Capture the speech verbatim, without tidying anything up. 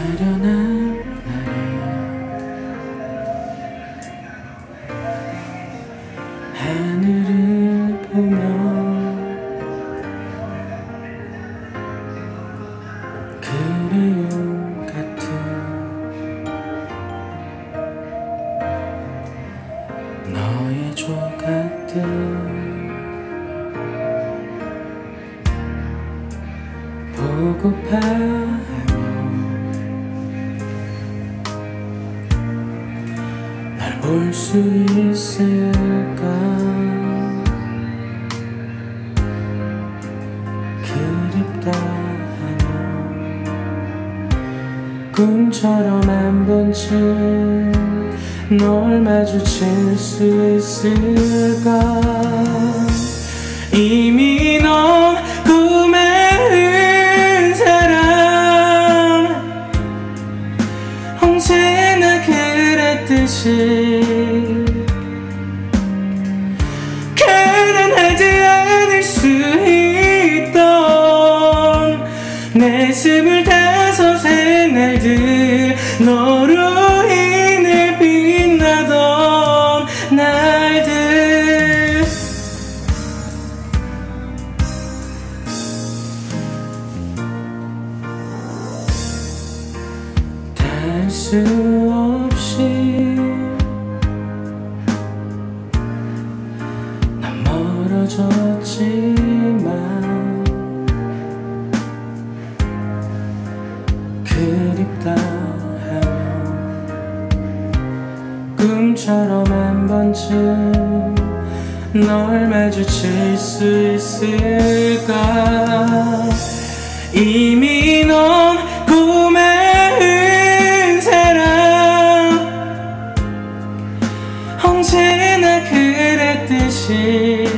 아련한 날에 하늘을 보며 그리움 같은 너의 조각들 보고파하며 날 볼 수 있을까. 그립다 하며 꿈처럼 한 번쯤 널 마주칠 수 있을까. 이미 넌 꿈의 사람 언제나 그랬듯이 가난하지 않을 수 있던 내 스물다섯의 날들 너로 인해 빛나던 날들 다 할 수 없이 난 멀어졌지만 그립다 하며 꿈처럼 한 번쯤 널 마주칠 수 있을까. 이미 넌 꿈의 사람 언제나 그랬듯이